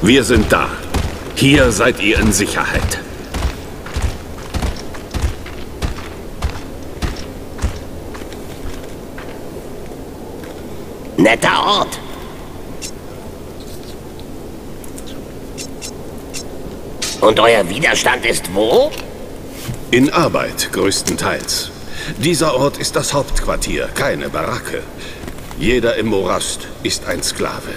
Wir sind da. Hier seid ihr in Sicherheit. Netter Ort. Und euer Widerstand ist wo? In Arbeit, größtenteils. Dieser Ort ist das Hauptquartier, keine Baracke. Jeder im Morast ist ein Sklave.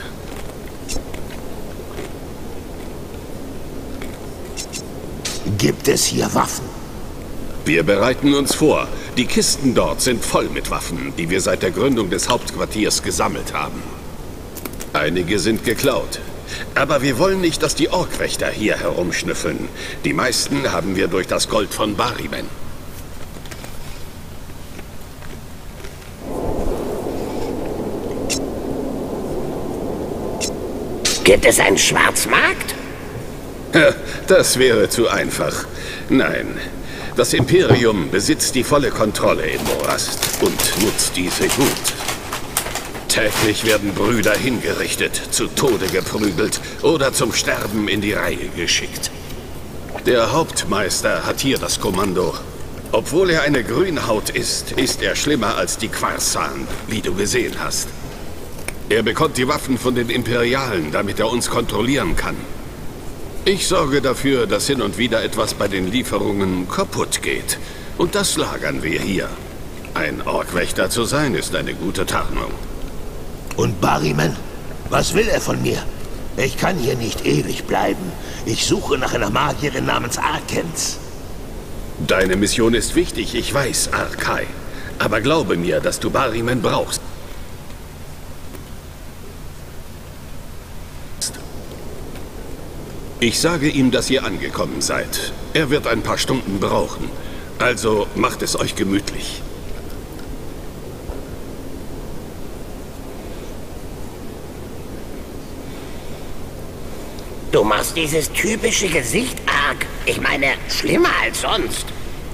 Gibt es hier Waffen? Wir bereiten uns vor. Die Kisten dort sind voll mit Waffen, die wir seit der Gründung des Hauptquartiers gesammelt haben. Einige sind geklaut. Aber wir wollen nicht, dass die Orkwächter hier herumschnüffeln. Die meisten haben wir durch das Gold von Barimen. Gibt es einen Schwarzmarkt? Das wäre zu einfach. Nein, das Imperium besitzt die volle Kontrolle im Morast und nutzt diese gut. Täglich werden Brüder hingerichtet, zu Tode geprügelt oder zum Sterben in die Reihe geschickt. Der Hauptmeister hat hier das Kommando. Obwohl er eine Grünhaut ist, ist er schlimmer als die Quarsan, wie du gesehen hast. Er bekommt die Waffen von den Imperialen, damit er uns kontrollieren kann. Ich sorge dafür, dass hin und wieder etwas bei den Lieferungen kaputt geht. Und das lagern wir hier. Ein Orkwächter zu sein, ist eine gute Tarnung. Und Barimen? Was will er von mir? Ich kann hier nicht ewig bleiben. Ich suche nach einer Magierin namens Arkens. Deine Mission ist wichtig, ich weiß, Arkai. Aber glaube mir, dass du Barimen brauchst. Ich sage ihm, dass ihr angekommen seid. Er wird ein paar Stunden brauchen. Also macht es euch gemütlich. Du machst dieses typische Gesicht arg. Ich meine, schlimmer als sonst.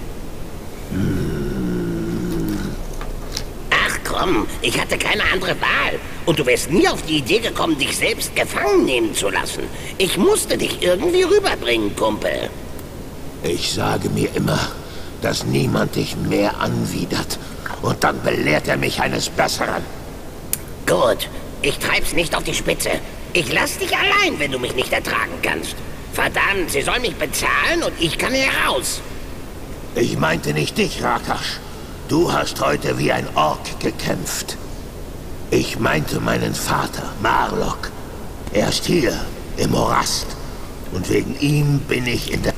Ach komm, ich hatte keine andere Wahl. Und du wärst nie auf die Idee gekommen, dich selbst gefangen nehmen zu lassen. Ich musste dich irgendwie rüberbringen, Kumpel. Ich sage mir immer, dass niemand dich mehr anwidert. Und dann belehrt er mich eines Besseren. Gut, ich treib's nicht auf die Spitze. Ich lass dich allein, wenn du mich nicht ertragen kannst. Verdammt, sie soll mich bezahlen und ich kann hier raus. Ich meinte nicht dich, Rakash. Du hast heute wie ein Ork gekämpft. Ich meinte meinen Vater, Marlock. Er ist hier, im Morast. Und wegen ihm bin ich in der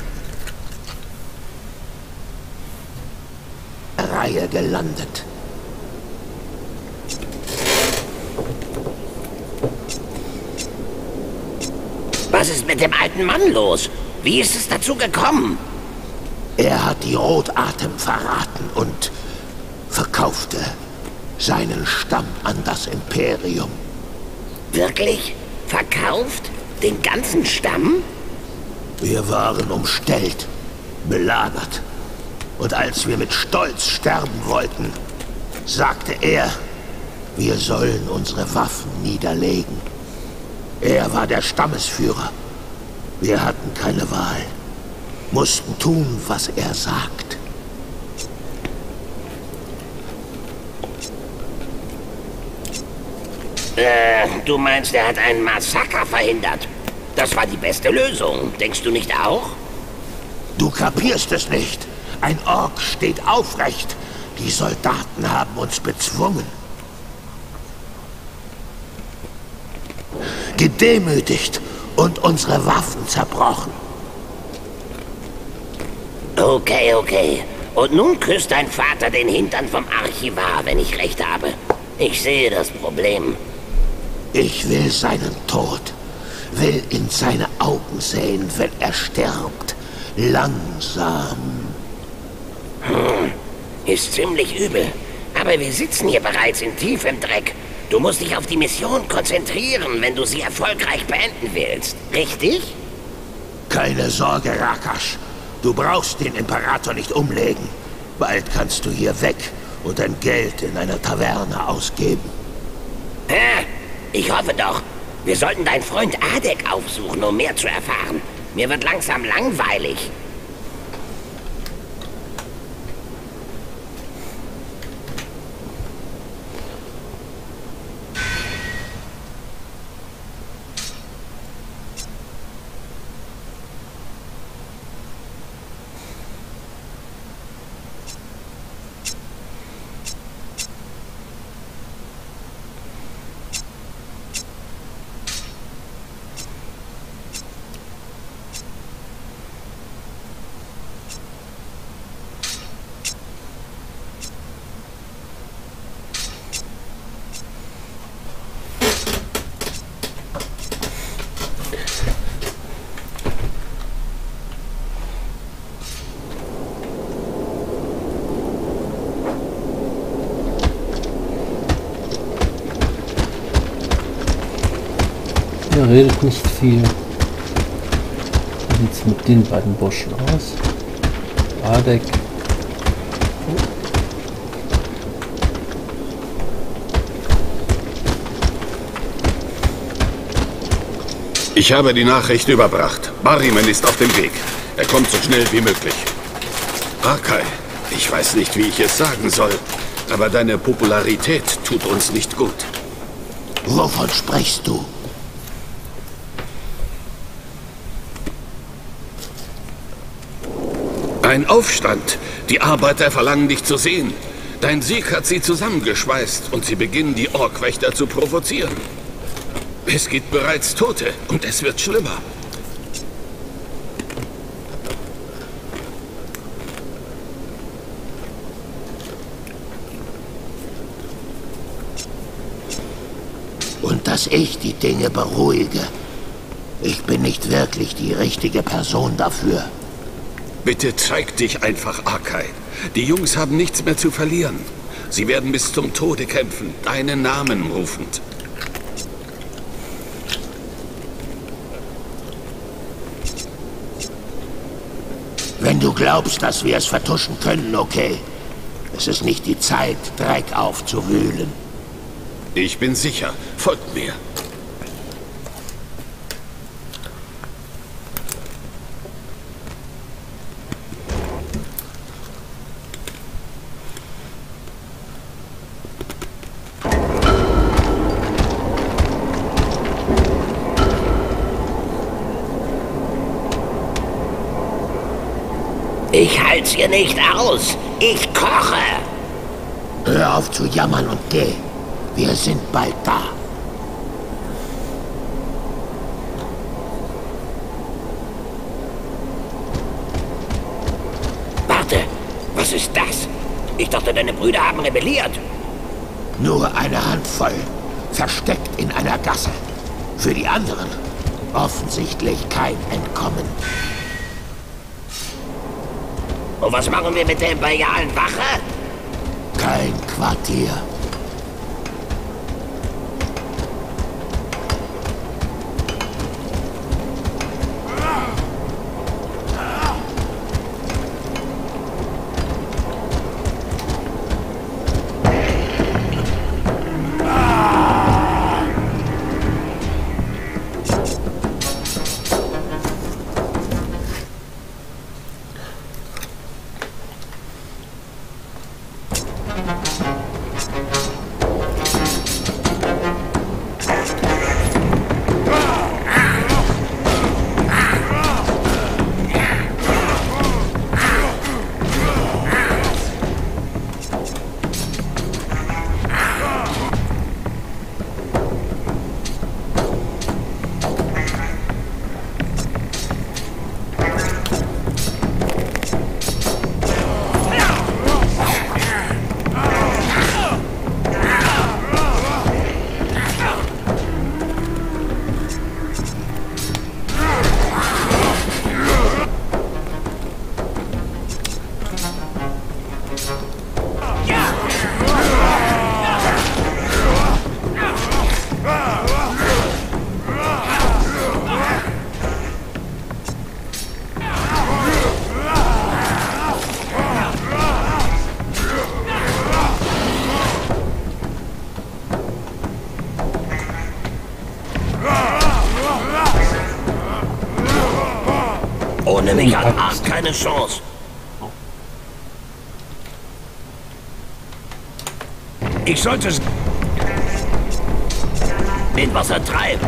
Reihe gelandet. Was ist mit dem alten Mann los? Wie ist es dazu gekommen? Er hat die Rotatem verraten und verkaufte seinen Stamm an das Imperium. Wirklich? Verkauft? Den ganzen Stamm? Wir waren umstellt, belagert. Und als wir mit Stolz sterben wollten, sagte er, wir sollen unsere Waffen niederlegen. Er war der Stammesführer. Wir hatten keine Wahl. Mussten tun, was er sagt. Du meinst, er hat einen Massaker verhindert? Das war die beste Lösung. Denkst du nicht auch? Du kapierst es nicht. Ein Ork steht aufrecht. Die Soldaten haben uns bezwungen. Gedemütigt und unsere Waffen zerbrochen. Okay, okay. Und nun küsst dein Vater den Hintern vom Archivar, wenn ich recht habe. Ich sehe das Problem. Ich will seinen Tod. Will in seine Augen sehen, wenn er stirbt. Langsam. Ist ziemlich übel. Aber wir sitzen hier bereits in tiefem Dreck. Du musst dich auf die Mission konzentrieren, wenn du sie erfolgreich beenden willst. Richtig? Keine Sorge, Rakash. Du brauchst den Imperator nicht umlegen. Bald kannst du hier weg und dein Geld in einer Taverne ausgeben. Ich hoffe doch. Wir sollten deinen Freund Adek aufsuchen, um mehr zu erfahren. Mir wird langsam langweilig. Er redet nicht viel. Wie sieht es mit den beiden Burschen aus? Adek. Ich habe die Nachricht überbracht. Barimen ist auf dem Weg. Er kommt so schnell wie möglich. Arkai, ich weiß nicht, wie ich es sagen soll, aber deine Popularität tut uns nicht gut. Wovon sprichst du? Ein Aufstand. Die Arbeiter verlangen dich zu sehen. Dein Sieg hat sie zusammengeschweißt und sie beginnen, die Orkwächter zu provozieren. Es gibt bereits Tote und es wird schlimmer. Und dass ich die Dinge beruhige. Ich bin nicht wirklich die richtige Person dafür. Bitte zeig dich einfach, Arkai. Die Jungs haben nichts mehr zu verlieren. Sie werden bis zum Tode kämpfen, deinen Namen rufend. Wenn du glaubst, dass wir es vertuschen können, okay. Es ist nicht die Zeit, Dreck aufzuwühlen. Ich bin sicher. Folgt mir. Ich halt's hier nicht aus. Ich koche. Hör auf zu jammern und geh. Wir sind bald da. Warte, was ist das? Ich dachte, deine Brüder haben rebelliert. Nur eine Handvoll, versteckt in einer Gasse. Für die anderen offensichtlich kein Entkommen. Und was machen wir mit der imperialen Wache? Kein Quartier. Ohne mich hat Ark keine Chance. Ich sollte sehen, was er treibt.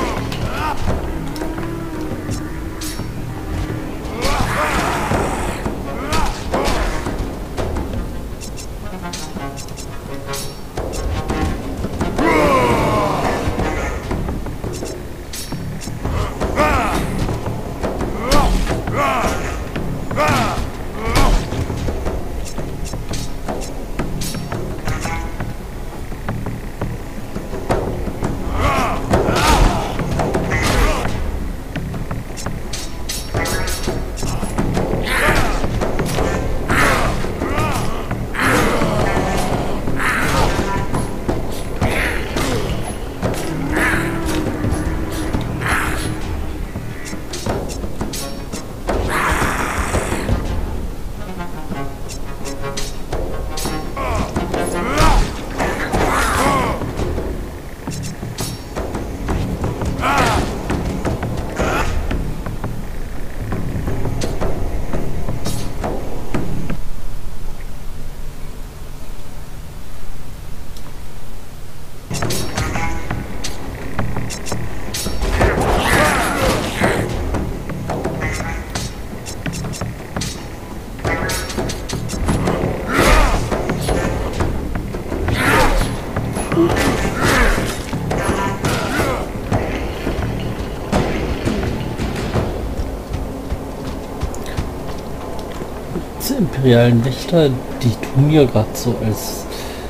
Die imperialen Wächter, die tun ja gerade so, als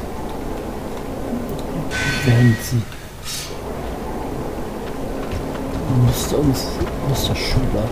wären sie Musterschüler.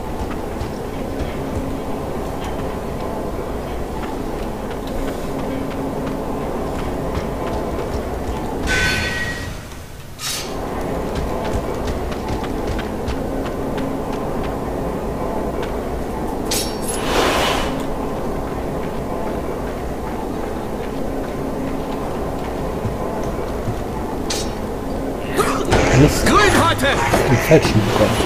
Grün heute! Den falschen bekommen.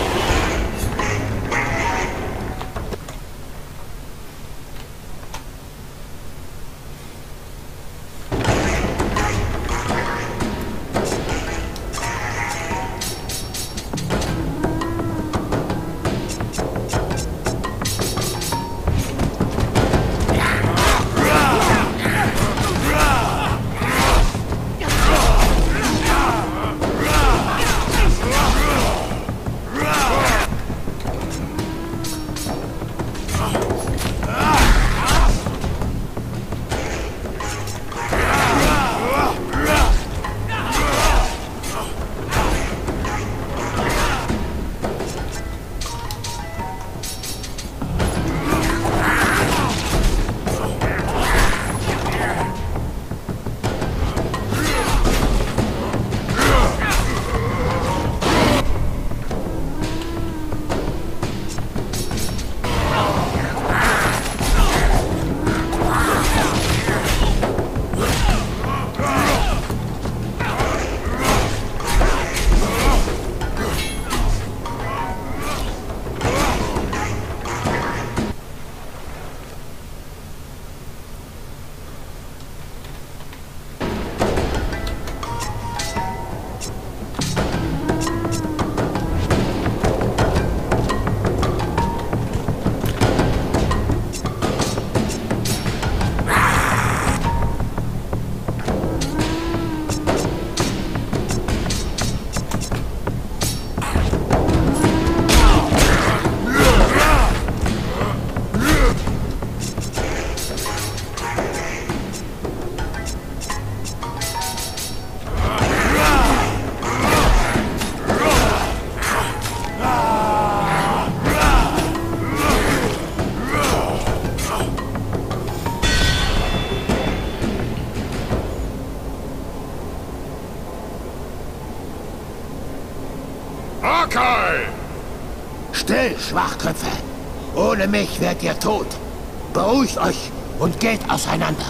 Still, Schwachköpfe! Ohne mich werdet ihr tot. Beruhigt euch und geht auseinander.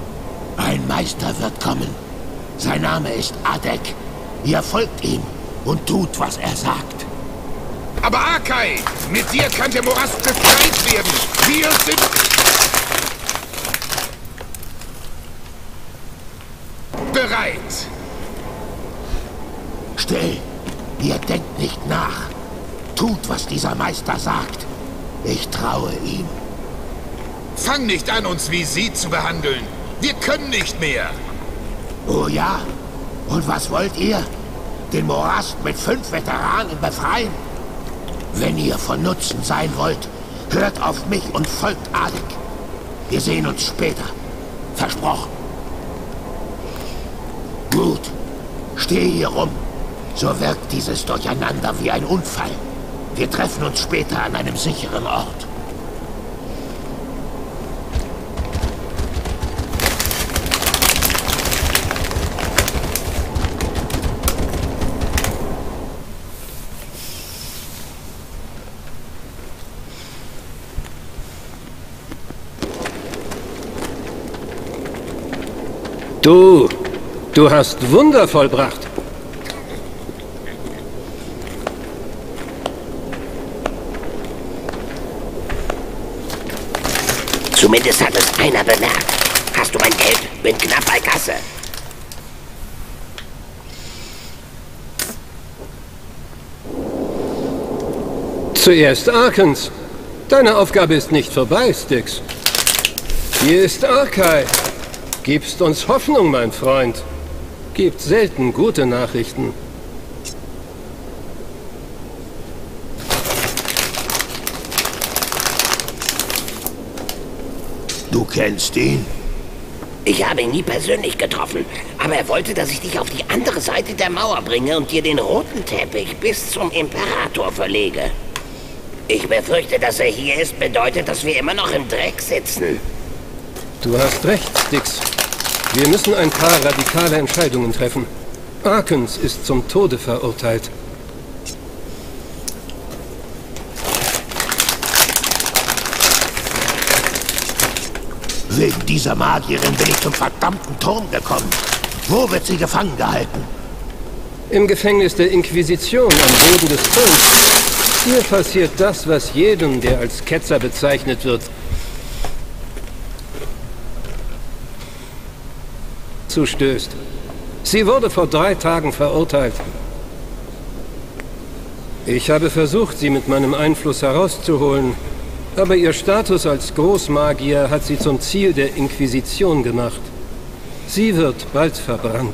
Ein Meister wird kommen. Sein Name ist Adek. Ihr folgt ihm und tut, was er sagt. Aber Arkai, mit dir kann der Morast befreit werden. Wir sind... bereit. Still! Ihr denkt nicht nach. Tut, was dieser Meister sagt. Ich traue ihm. Fang nicht an, uns wie sie zu behandeln. Wir können nicht mehr. Oh ja? Und was wollt ihr? Den Morast mit 5 Veteranen befreien? Wenn ihr von Nutzen sein wollt, hört auf mich und folgt Alec. Wir sehen uns später. Versprochen. Gut. Steh hier rum. So wirkt dieses Durcheinander wie ein Unfall. Wir treffen uns später an einem sicheren Ort. Du hast Wunder vollbracht. Zumindest hat es einer bemerkt. Hast du mein Geld? Bin knapp bei Kasse. Zuerst Arkens. Deine Aufgabe ist nicht vorbei, Styx. Hier ist Arkai. Gibst uns Hoffnung, mein Freund. Gibt selten gute Nachrichten. Du kennst ihn? Ich habe ihn nie persönlich getroffen, aber er wollte, dass ich dich auf die andere Seite der Mauer bringe und dir den roten Teppich bis zum Imperator verlege. Ich befürchte, dass er hier ist, bedeutet, dass wir immer noch im Dreck sitzen. Du hast recht, Styx. Wir müssen ein paar radikale Entscheidungen treffen. Arkens ist zum Tode verurteilt. Wegen dieser Magierin bin ich zum verdammten Turm gekommen. Wo wird sie gefangen gehalten? Im Gefängnis der Inquisition am Boden des Turms. Hier passiert das, was jedem, der als Ketzer bezeichnet wird, zustößt. Sie wurde vor 3 Tagen verurteilt. Ich habe versucht, sie mit meinem Einfluss herauszuholen, aber ihr Status als Großmagier hat sie zum Ziel der Inquisition gemacht. Sie wird bald verbrannt.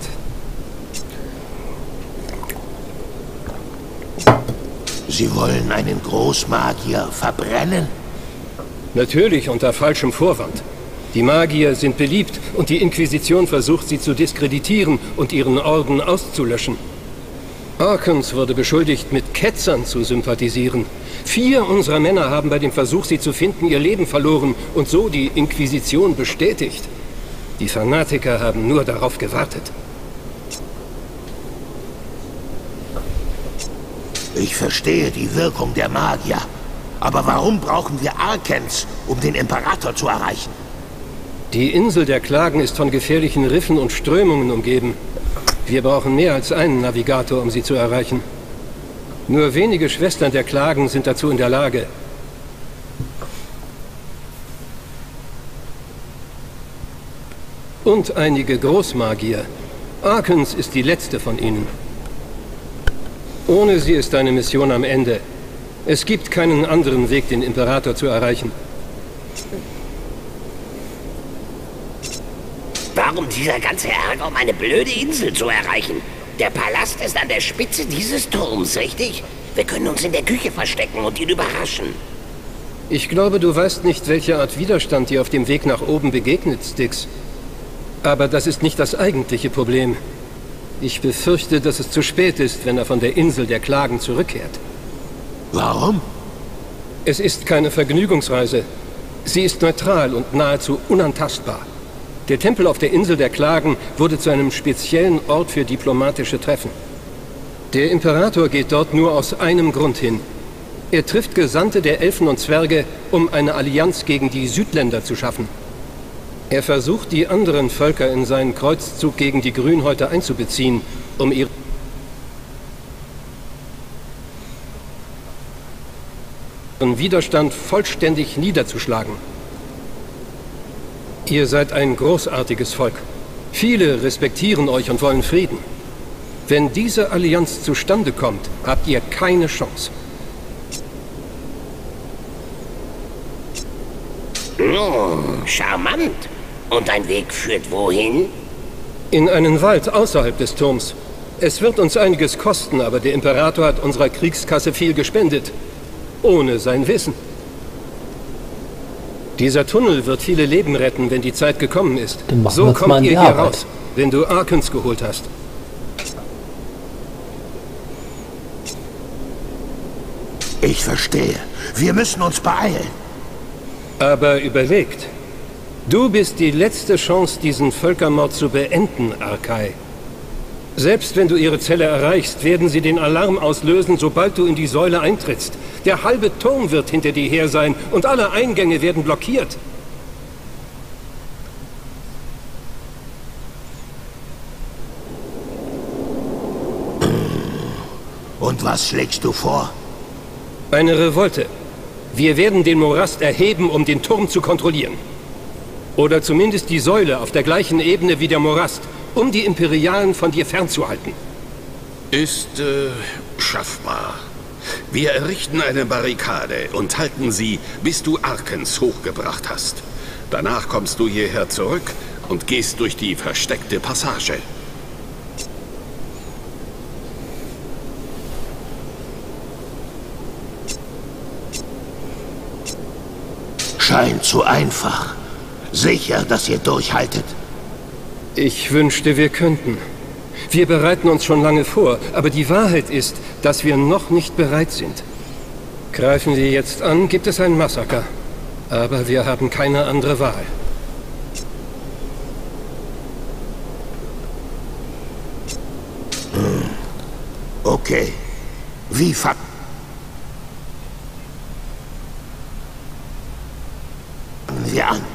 Sie wollen einen Großmagier verbrennen? Natürlich unter falschem Vorwand. Die Magier sind beliebt und die Inquisition versucht, sie zu diskreditieren und ihren Orden auszulöschen. Arkens wurde beschuldigt, mit Ketzern zu sympathisieren. 4 unserer Männer haben bei dem Versuch, sie zu finden, ihr Leben verloren und so die Inquisition bestätigt. Die Fanatiker haben nur darauf gewartet. Ich verstehe die Wirkung der Magier. Aber warum brauchen wir Arkens, um den Imperator zu erreichen? Die Insel der Klagen ist von gefährlichen Riffen und Strömungen umgeben. Wir brauchen mehr als einen Navigator, um sie zu erreichen. Nur wenige Schwestern der Klagen sind dazu in der Lage. Und einige Großmagier. Arkens ist die letzte von ihnen. Ohne sie ist deine Mission am Ende. Es gibt keinen anderen Weg, den Imperator zu erreichen. Warum dieser ganze Ärger, um eine blöde Insel zu erreichen? Der Palast ist an der Spitze dieses Turms, richtig? Wir können uns in der Küche verstecken und ihn überraschen. Ich glaube, du weißt nicht, welche Art Widerstand dir auf dem Weg nach oben begegnet, Styx. Aber das ist nicht das eigentliche Problem. Ich befürchte, dass es zu spät ist, wenn er von der Insel der Klagen zurückkehrt. Warum? Es ist keine Vergnügungsreise. Sie ist neutral und nahezu unantastbar. Der Tempel auf der Insel der Klagen wurde zu einem speziellen Ort für diplomatische Treffen. Der Imperator geht dort nur aus einem Grund hin. Er trifft Gesandte der Elfen und Zwerge, um eine Allianz gegen die Südländer zu schaffen. Er versucht, die anderen Völker in seinen Kreuzzug gegen die Grünhäuter einzubeziehen, um ihre... euren Widerstand vollständig niederzuschlagen. Ihr seid ein großartiges Volk. Viele respektieren euch und wollen Frieden. Wenn diese Allianz zustande kommt, habt ihr keine Chance. Charmant. Und dein Weg führt wohin? In einen Wald außerhalb des Turms. Es wird uns einiges kosten, aber der Imperator hat unserer Kriegskasse viel gespendet. Ohne sein Wissen. Dieser Tunnel wird viele Leben retten, wenn die Zeit gekommen ist. So kommt ihr hier raus, wenn du Arkens geholt hast. Ich verstehe. Wir müssen uns beeilen. Aber überlegt. Du bist die letzte Chance, diesen Völkermord zu beenden, Arkai. Selbst wenn du ihre Zelle erreichst, werden sie den Alarm auslösen, sobald du in die Säule eintrittst. Der halbe Turm wird hinter dir her sein und alle Eingänge werden blockiert. Und was schlägst du vor? Eine Revolte. Wir werden den Morast erheben, um den Turm zu kontrollieren. Oder zumindest die Säule auf der gleichen Ebene wie der Morast, um die Imperialen von dir fernzuhalten. Ist, schaffbar. Wir errichten eine Barrikade und halten sie, bis du Arkens hochgebracht hast. Danach kommst du hierher zurück und gehst durch die versteckte Passage. Scheint zu einfach. Sicher, dass ihr durchhaltet? Ich wünschte, wir könnten. Wir bereiten uns schon lange vor, aber die Wahrheit ist, dass wir noch nicht bereit sind. Greifen wir jetzt an, gibt es ein Massaker. Aber wir haben keine andere Wahl. Okay. Wie fangen wir an?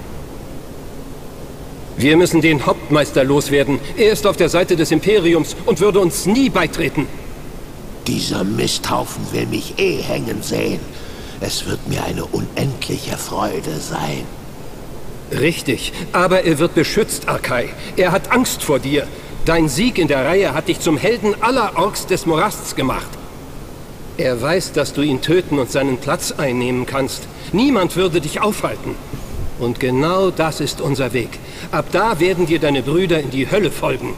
Wir müssen den Hauptmeister loswerden. Er ist auf der Seite des Imperiums und würde uns nie beitreten. Dieser Misthaufen will mich eh hängen sehen. Es wird mir eine unendliche Freude sein. Richtig, aber er wird beschützt, Arkai. Er hat Angst vor dir. Dein Sieg in der Reihe hat dich zum Helden aller Orks des Morasts gemacht. Er weiß, dass du ihn töten und seinen Platz einnehmen kannst. Niemand würde dich aufhalten. Und genau das ist unser Weg. Ab da werden dir deine Brüder in die Hölle folgen.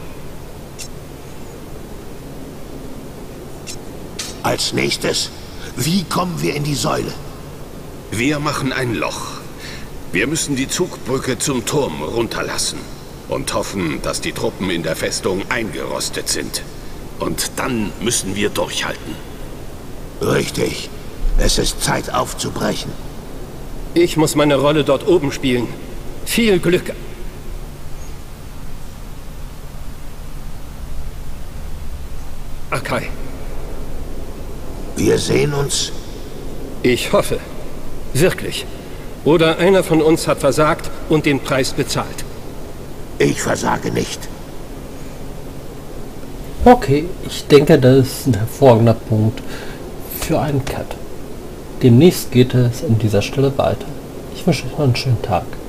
Als nächstes, wie kommen wir in die Säule? Wir machen ein Loch. Wir müssen die Zugbrücke zum Turm runterlassen und hoffen, dass die Truppen in der Festung eingerostet sind. Und dann müssen wir durchhalten. Richtig. Es ist Zeit aufzubrechen. Ich muss meine Rolle dort oben spielen. Viel Glück. Arkai. Wir sehen uns. Ich hoffe. Wirklich. Oder einer von uns hat versagt und den Preis bezahlt. Ich versage nicht. Okay, ich denke, das ist ein hervorragender Punkt für einen Cut. Demnächst geht es an dieser Stelle weiter. Ich wünsche euch noch einen schönen Tag.